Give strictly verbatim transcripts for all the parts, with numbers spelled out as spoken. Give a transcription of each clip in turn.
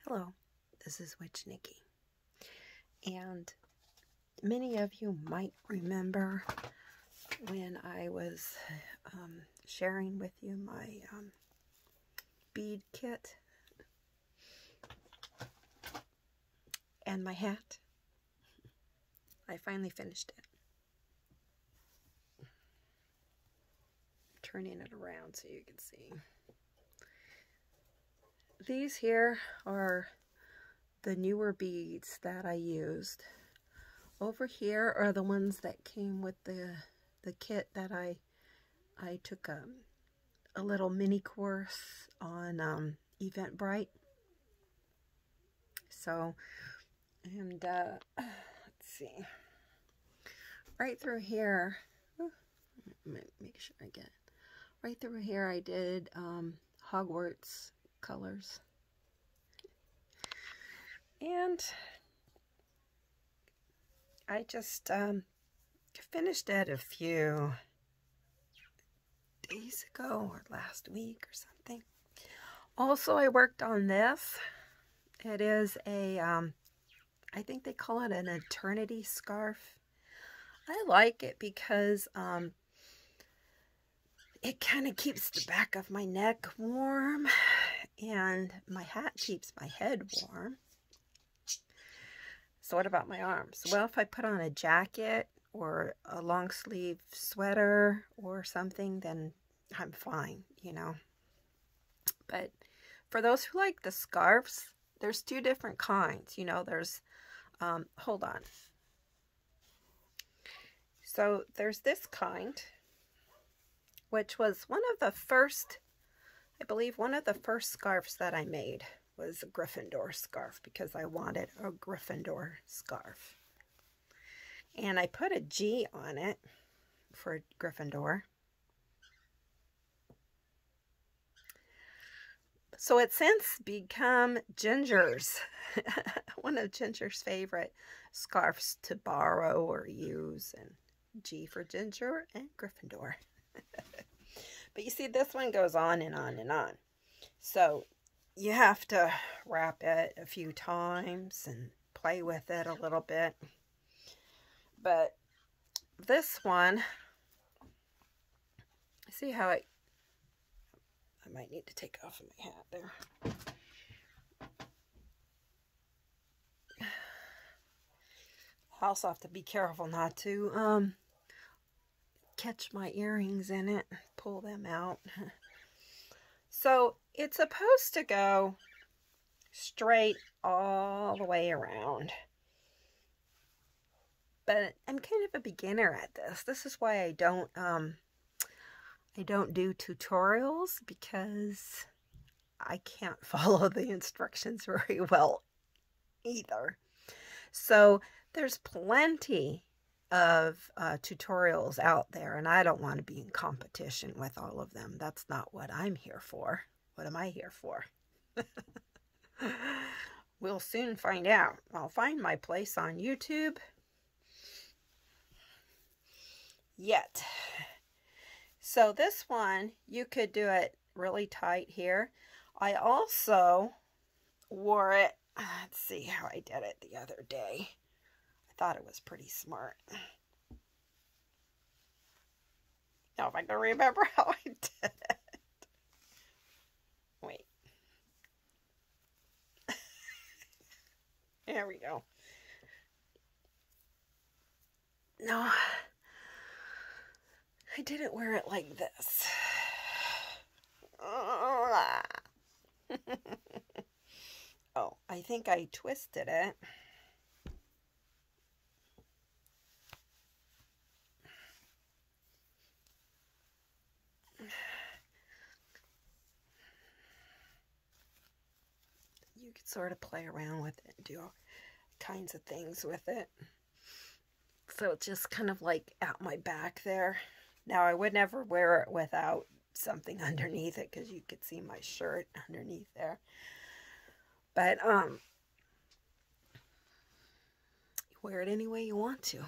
Hello, this is Witch Nikki, and many of you might remember when I was um, sharing with you my um, bead kit and my hat. I finally finished it. Turning it around so you can see. These here are the newer beads that I used. Over here are the ones that came with the the kit that I I took a, a little mini course on um, Eventbrite. So, and uh, let's see, right through here, oh, make sure I get it. Right through here I did um, Hogwarts colors. And I just um, finished it a few days ago or last week or something. Also, I worked on this. It is a, um, I think they call it an eternity scarf. I like it because um, it kind of keeps the back of my neck warm, and my hat keeps my head warm. So what about my arms? Well, if I put on a jacket or a long sleeve sweater or something, then I'm fine, you know. But for those who like the scarves, there's two different kinds. You know, there's, um, hold on. So there's this kind, which was one of the first, I believe one of the first scarves that I made was a Gryffindor scarf, because I wanted a Gryffindor scarf. And I put a G on it for Gryffindor. So it's since become Ginger's, one of Ginger's favorite scarves to borrow or use, and G for Ginger and Gryffindor. But you see, this one goes on and on and on. So you have to wrap it a few times and play with it a little bit. But this one, see how I, I might need to take off my hat there. I also have to be careful not to um, catch my earrings in it, pull them out. So it's supposed to go straight all the way around. But I'm kind of a beginner at this. This is why I don't um I don't do tutorials, because I can't follow the instructions very well either. So there's plenty of uh, tutorials out there, and I don't want to be in competition with all of them. That's not what I'm here for. What am I here for? We'll soon find out. I'll find my place on YouTube. Yet. So this one, you could do it really tight here. I also wore it, let's see how I did it the other day. I thought it was pretty smart. Now if I can remember how I did it. Wait. There we go. No, I didn't wear it like this. Oh, I think I twisted it. You could sort of play around with it and do all kinds of things with it. So it's just kind of like out my back there. Now I would never wear it without something underneath it, because you could see my shirt underneath there. But um, you wear it any way you want to.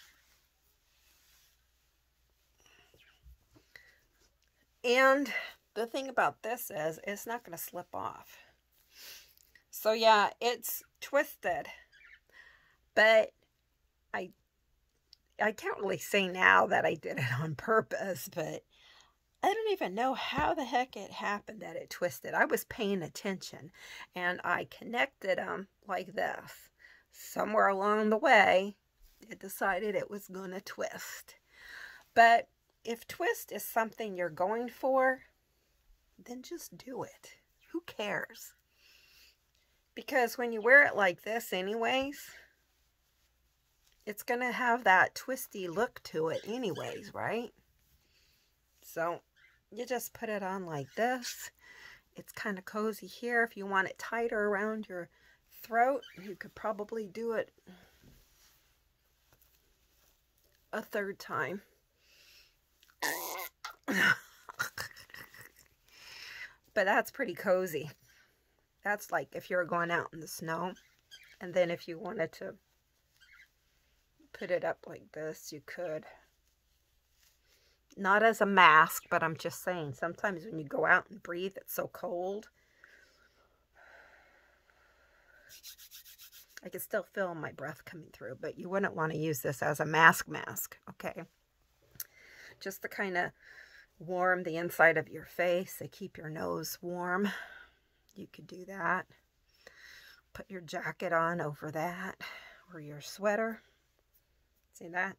And the thing about this is it's not going to slip off. So yeah, it's twisted, but I I can't really say now that I did it on purpose, but I don't even know how the heck it happened that it twisted. I was paying attention, and I connected them like this. Somewhere along the way, it decided it was going to twist. But if twist is something you're going for, then just do it. Who cares? Because when you wear it like this anyways, it's going to have that twisty look to it anyways, right? So you just put it on like this. It's kind of cozy here. If you want it tighter around your throat, you could probably do it a third time. But that's pretty cozy. That's like if you're going out in the snow. And then if you wanted to put it up like this, you could. Not as a mask, but I'm just saying, sometimes when you go out and breathe, it's so cold. I can still feel my breath coming through, but you wouldn't want to use this as a mask mask, okay? Just to kind of warm the inside of your face. They keep your nose warm. You could do that. Put your jacket on over that, or your sweater. See that?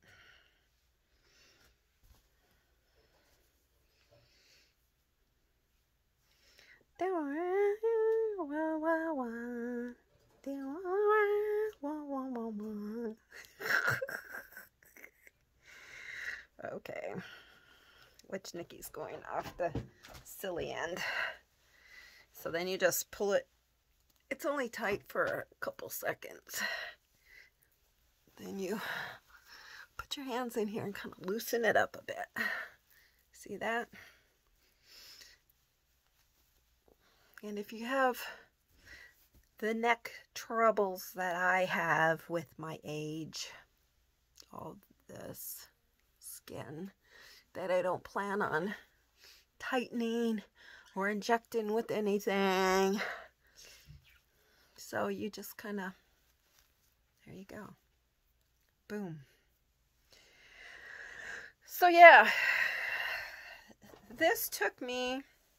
Okay, which Nikki's going off the silly end. So then you just pull it. It's only tight for a couple seconds. Then you put your hands in here and kind of loosen it up a bit. See that? And if you have the neck troubles that I have with my age, all this skin that I don't plan on tightening or injecting with anything, so you just kind of, there you go, boom. So yeah, this took me,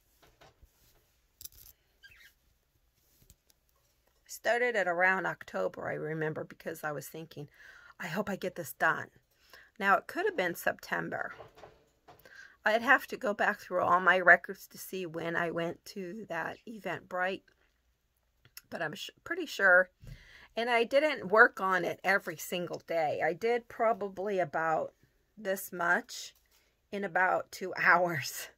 started at around October, I remember, because I was thinking, I hope I get this done. Now, it could have been September. I'd have to go back through all my records to see when I went to that Eventbrite, but I'm sh- pretty sure. And I didn't work on it every single day. I did probably about this much in about two hours.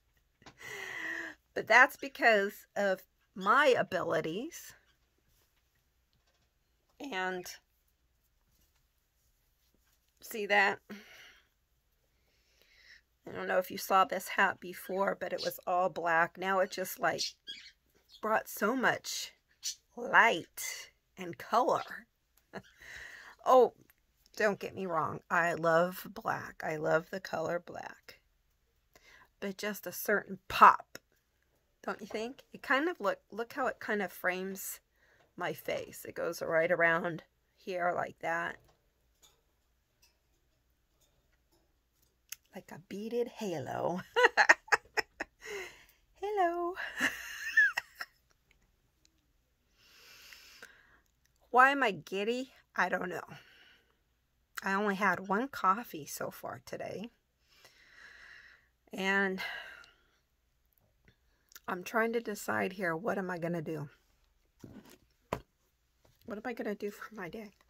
But that's because of my abilities. And see that? I don't know if you saw this hat before, but it was all black. Now it just like brought so much light and color. Oh, don't get me wrong. I love black. I love the color black. But just a certain pop, don't you think? It kind of look, look how it kind of frames my face. It goes right around here like that. Like a beaded halo. Hello. Why am I giddy? I don't know. I only had one coffee so far today. And I'm trying to decide here, what am I going to do? What am I going to do for my day?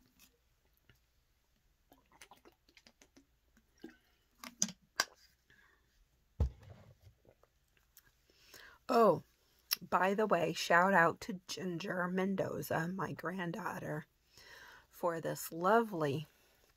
Oh, by the way, shout out to Ginger Mendoza, my granddaughter, for this lovely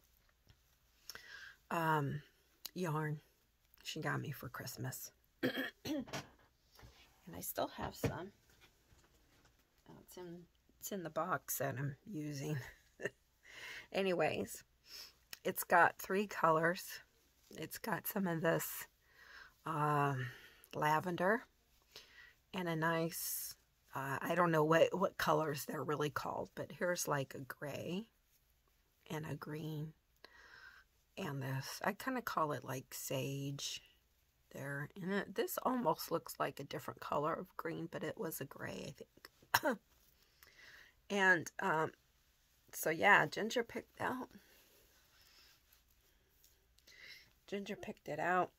um, yarn she got me for Christmas. And I still have some. Oh, it's in, it's in the box that I'm using. Anyways, it's got three colors. It's got some of this um, lavender and a nice, uh, I don't know what, what colors they're really called, but here's like a gray and a green and this. I kind of call it like sage there. And it, this almost looks like a different color of green, but it was a gray, I think. And um, so yeah, Ginger picked out. Ginger picked it out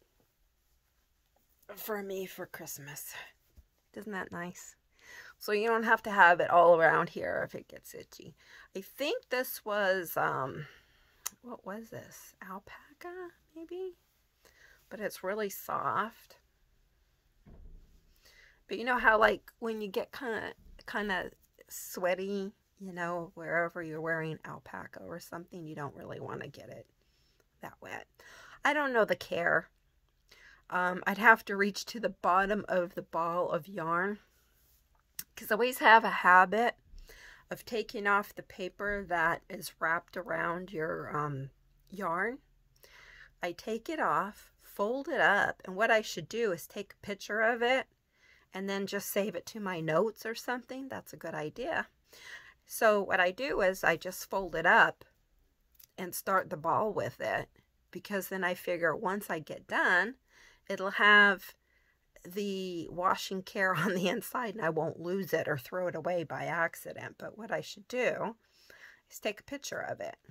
for me for Christmas. Isn't that nice? So you don't have to have it all around here if it gets itchy. I think this was, um, what was this? Alpaca, maybe? But it's really soft. But you know how, like, when you get kind of kind of sweaty, you know, wherever you're wearing alpaca or something, you don't really want to get it that wet. I don't know the care. Um, I'd have to reach to the bottom of the ball of yarn, because I always have a habit of taking off the paper that is wrapped around your um, yarn. I take it off, fold it up, and what I should do is take a picture of it and then just save it to my notes or something. That's a good idea. So what I do is I just fold it up and start the ball with it, because then I figure once I get done, it'll have the washing care on the inside and I won't lose it or throw it away by accident. But what I should do is take a picture of it.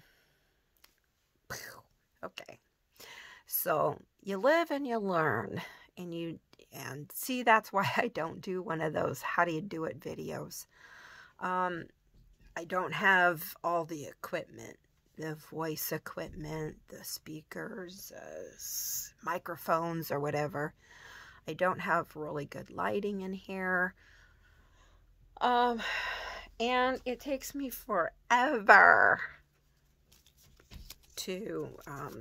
Okay. So you live and you learn, and you and see, that's why I don't do one of those how do you do it videos. Um, I don't have all the equipment, the voice equipment, the speakers, uh, microphones or whatever. I don't have really good lighting in here. Um, and it takes me forever to um,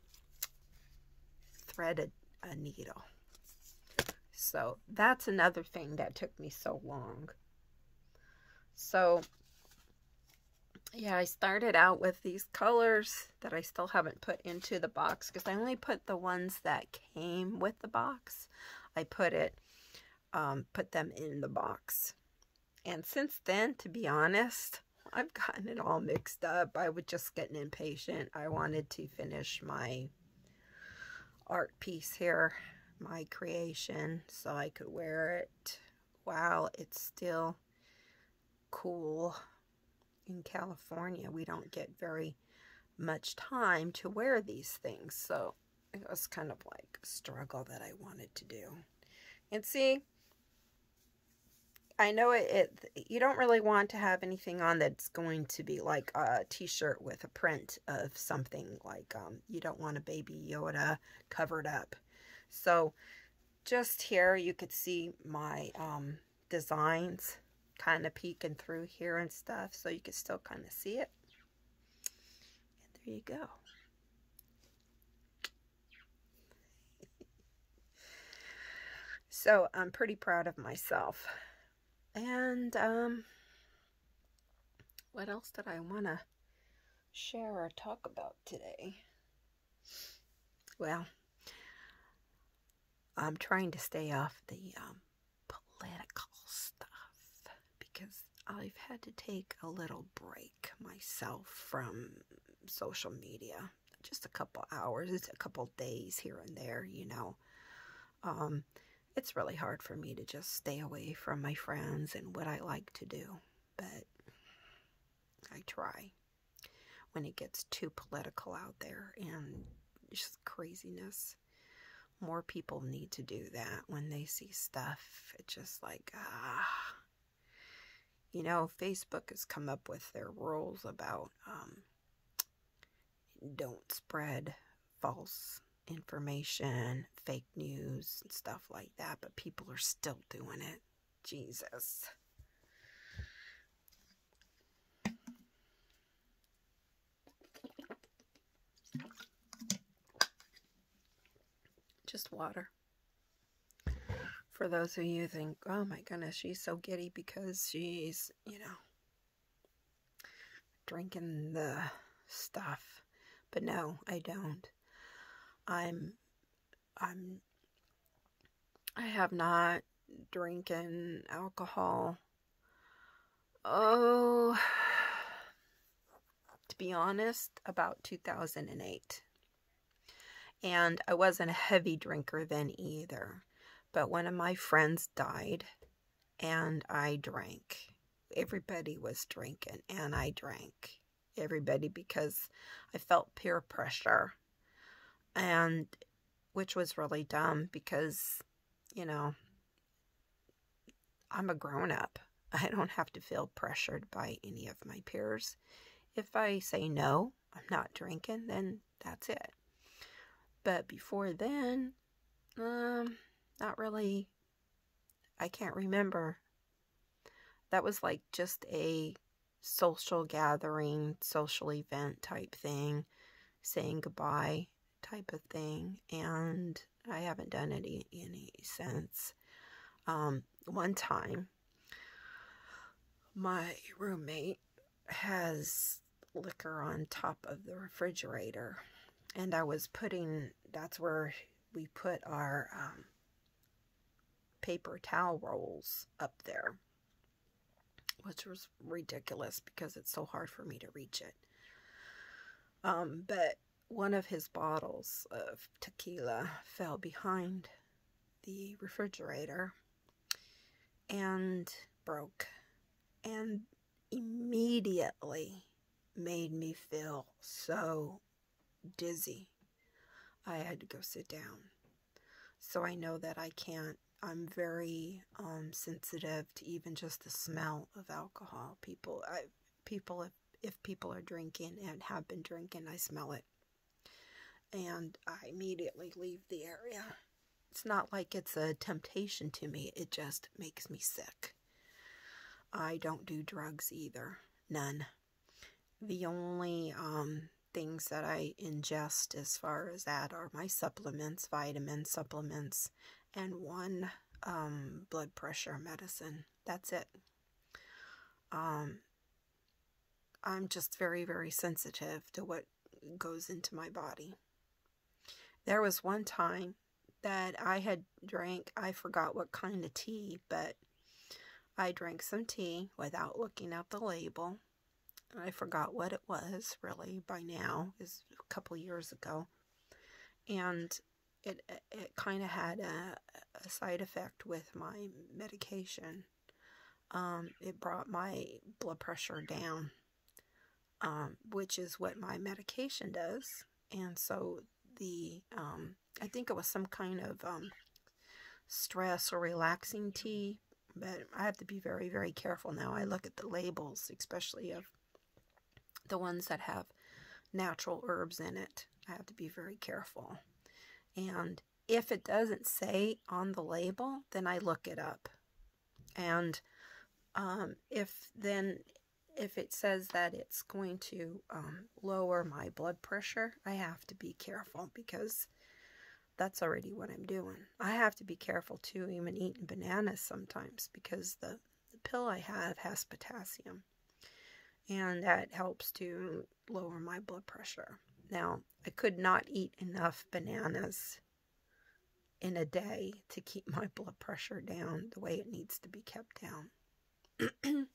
thread a, a needle. So that's another thing that took me so long. So yeah, I started out with these colors that I still haven't put into the box, because I only put the ones that came with the box. I put it, um, put them in the box. And since then, to be honest, I've gotten it all mixed up. I was just getting impatient. I wanted to finish my art piece here, my creation, so I could wear it while it's still cool. In California, we don't get very much time to wear these things, so it was kind of like a struggle that I wanted to do. And see, I know it, it you don't really want to have anything on that's going to be like a t-shirt with a print of something, like um you don't want a baby Yoda covered up. So just here you could see my um designs kind of peeking through here and stuff, so you can still kind of see it. And there you go. So I'm pretty proud of myself. And um what else did I want to share or talk about today? Well, I'm trying to stay off the um political stuff, because I've had to take a little break myself from social media. Just a couple hours, it's a couple days here and there, you know. Um, it's really hard for me to just stay away from my friends and what I like to do, but I try when it gets too political out there and just craziness. More people need to do that when they see stuff. It's just like, ah. You know, Facebook has come up with their rules about um, don't spread false information, fake news, and stuff like that, but people are still doing it. Jesus. Just water. For those of you who think, oh my goodness, she's so giddy because she's, you know, drinking the stuff. But no, I don't. I'm, I'm, I I have not drinking alcohol. Oh, to be honest, about two thousand eight. And I wasn't a heavy drinker then either. But one of my friends died, and I drank. Everybody was drinking, and I drank. Everybody, because I felt peer pressure. And, which was really dumb because, you know, I'm a grown-up. I don't have to feel pressured by any of my peers. If I say no, I'm not drinking, then that's it. But before then, um, not really. I can't remember. That was like just a social gathering, social event type thing, saying goodbye type of thing, and I haven't done any any since. Um, one time, my roommate has liquor on top of the refrigerator, and I was putting, that's where we put our um, paper towel rolls up there, which was ridiculous because it's so hard for me to reach it. Um, but one of his bottles of tequila fell behind the refrigerator and broke, and immediately made me feel so dizzy. I had to go sit down. So I know that I can't, I'm very um, sensitive to even just the smell of alcohol. People, I, people, if, if people are drinking and have been drinking, I smell it. And I immediately leave the area. It's not like it's a temptation to me. It just makes me sick. I don't do drugs either. None. The only um, things that I ingest as far as that are my supplements, vitamin supplements, and one um, blood pressure medicine. That's it. Um, I'm just very, very sensitive to what goes into my body. There was one time that I had drank, I forgot what kind of tea, but I drank some tea without looking at the label. I forgot what it was, really, by now. It was a couple years ago. And it it kind of had a, a side effect with my medication. Um, it brought my blood pressure down, um, which is what my medication does. And so the, um, I think it was some kind of um, stress or relaxing tea. But I have to be very, very careful now. I look at the labels, especially of the ones that have natural herbs in it. I have to be very careful. And if it doesn't say on the label, then I look it up. And um, if then, if it says that it's going to um, lower my blood pressure, I have to be careful because that's already what I'm doing. I have to be careful too, even eating bananas sometimes, because the, the pill I have has potassium. And that helps to lower my blood pressure. Now, I could not eat enough bananas in a day to keep my blood pressure down the way it needs to be kept down.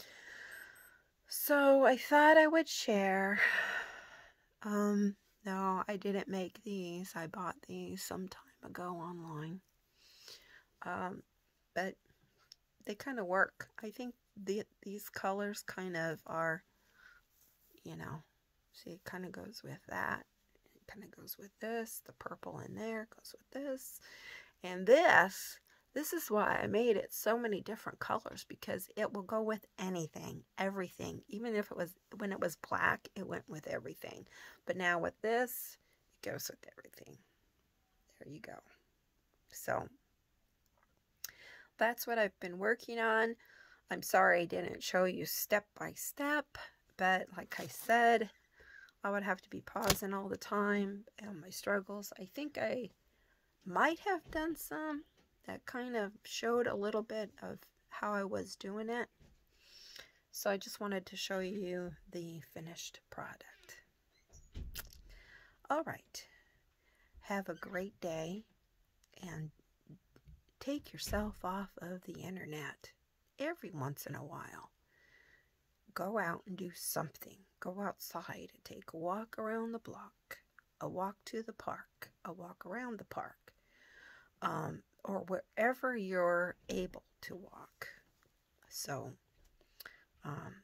So I thought I would share. Um, no, I didn't make these. I bought these some time ago online. Um, but they kind of work. I think the, these colors kind of are, you know, see, it kind of goes with that. It kind of goes with this. The purple in there goes with this. And this, this is why I made it so many different colors, because it will go with anything, everything. Even if it was, when it was black, it went with everything. But now with this, it goes with everything. There you go. So that's what I've been working on. I'm sorry I didn't show you step by step, but like I said, I would have to be pausing all the time on my struggles. I think I might have done some that kind of showed a little bit of how I was doing it. So I just wanted to show you the finished product. All right. Have a great day and take yourself off of the internet every once in a while. Go out and do something. Go outside and take a walk around the block, a walk to the park, a walk around the park, um, or wherever you're able to walk. So, um,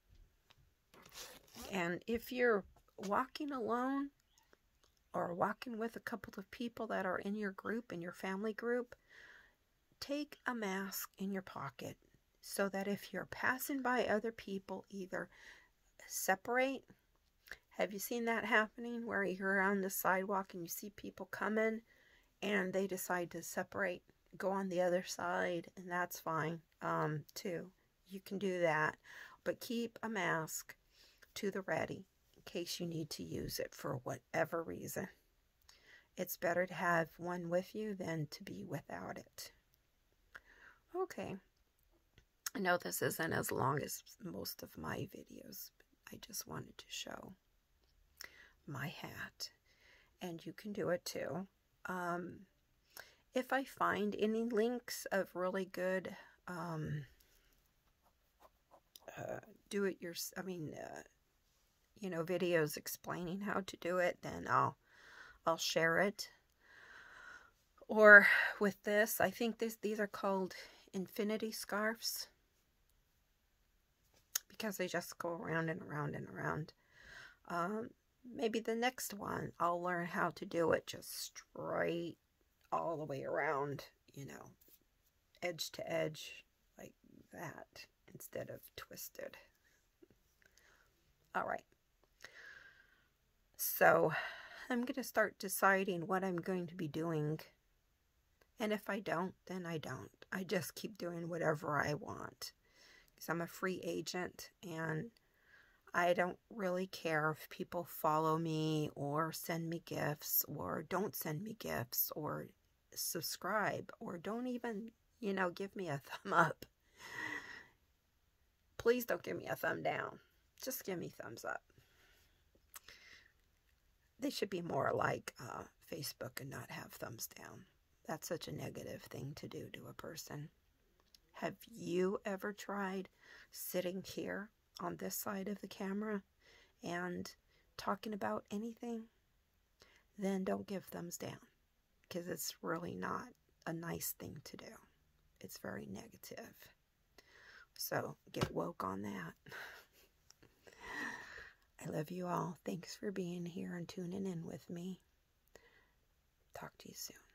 and if you're walking alone or walking with a couple of people that are in your group, in your family group, take a mask in your pocket so that if you're passing by other people, either separate. Have you seen that happening where you're on the sidewalk and you see people coming and they decide to separate, go on the other side, and that's fine um, too. You can do that, but keep a mask to the ready in case you need to use it for whatever reason. It's better to have one with you than to be without it. Okay. I know this isn't as long as most of my videos, but I just wanted to show my hat, and you can do it too. Um, if I find any links of really good um, uh, do it your, I mean, uh, you know, videos explaining how to do it, then I'll I'll share it. Or with this, I think this these are called infinity scarves, because they just go around and around and around. Um, maybe the next one, I'll learn how to do it just straight all the way around, you know, edge to edge, like that, instead of twisted. All right. So I'm going to start deciding what I'm going to be doing. And if I don't, then I don't. I just keep doing whatever I want. Because I'm a free agent, and I don't really care if people follow me or send me gifts or don't send me gifts or subscribe or don't even, you know, give me a thumb up. Please don't give me a thumb down. Just give me thumbs up. They should be more like uh, Facebook and not have thumbs down. That's such a negative thing to do to a person. Have you ever tried sitting here on this side of the camera and talking about anything? Then don't give thumbs down, because it's really not a nice thing to do. It's very negative. So get woke on that. I love you all. Thanks for being here and tuning in with me. Talk to you soon.